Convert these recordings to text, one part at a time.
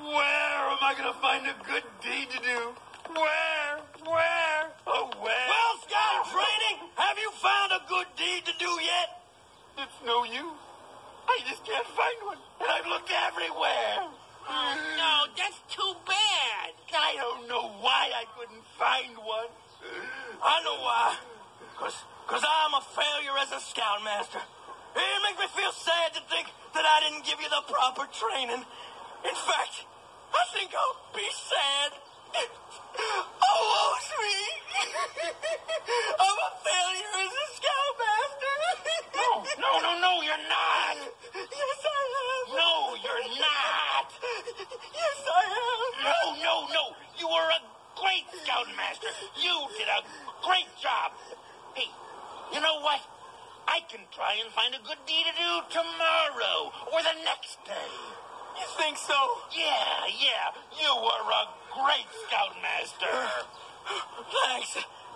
Where am I going to find a good deed to do? Where? Oh, where? Well, Scout training, have you found a good deed to do yet? It's no use. I just can't find one. And I've looked everywhere. Oh, no, that's too bad. I don't know why I couldn't find one. I know why. Because I'm a failure as a Scoutmaster. It makes me feel sad to think that I didn't give you the proper training. In fact, I think I'll be sad. Oh, woe's me. I'm a failure as a Scoutmaster. No, you're not. Yes, I am. No, you're not. Yes, I am. No. You were a great Scoutmaster. You did a great job. Hey, you know what? I can try and find a good deed to do tomorrow or the next day. You think so? Yeah. You were a great Scoutmaster. Thanks.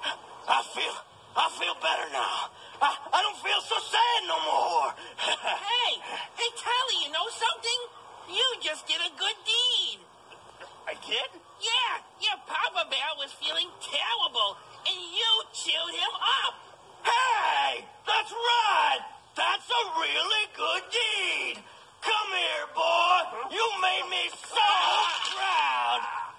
I feel better now. I don't feel so sad no more. Hey, Tally, you know something? You just did a good deed. I did? Yeah, Papa Bear was feeling terrible, and you cheered him up. Hey, that's right. That's a really good deed. Come here, boy. You made me so proud.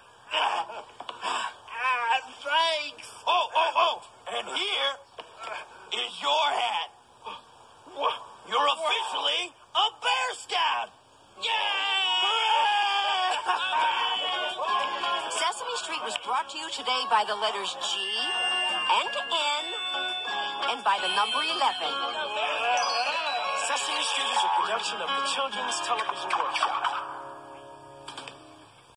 Thanks. Oh. And here is your hat. You're officially a Bear Scout. Sesame Street was brought to you today by the letters G and N and by the number 11. Sesame Street is a production of the Children's Television Workshop.